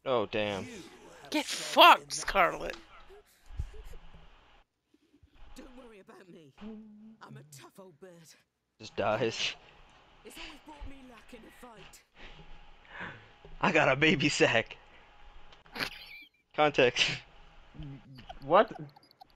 Oh, damn. Get fucked, Scarlet. Don't worry about me. I'm a tough old bird. Just dies. It's always brought me luck in a fight. I got a baby sack. Context. What?